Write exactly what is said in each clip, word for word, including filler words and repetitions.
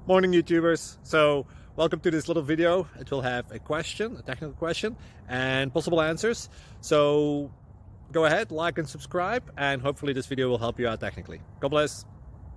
Morning YouTubers. So welcome to this little video. It will have a question, a technical question, and possible answers. So go ahead, like and subscribe, and hopefully this video will help you out technically. God bless.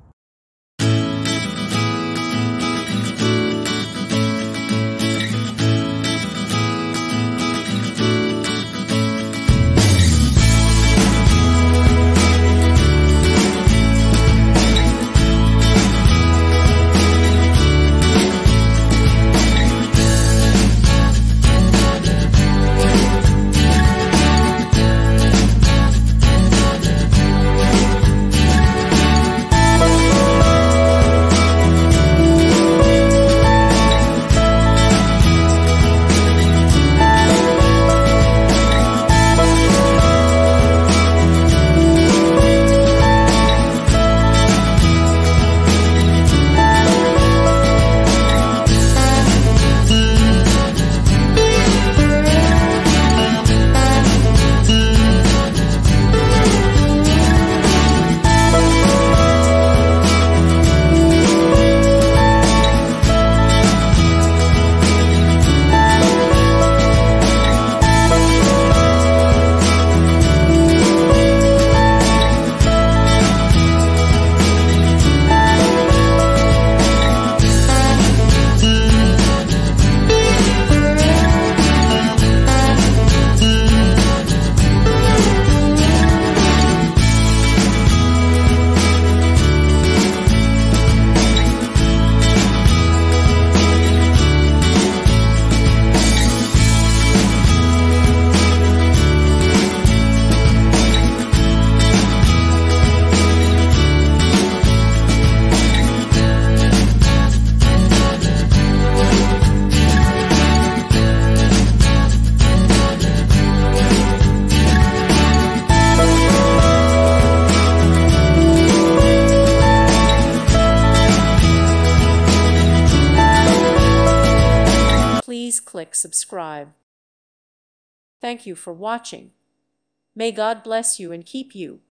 Please click subscribe. Thank you for watching. May God bless you and keep you.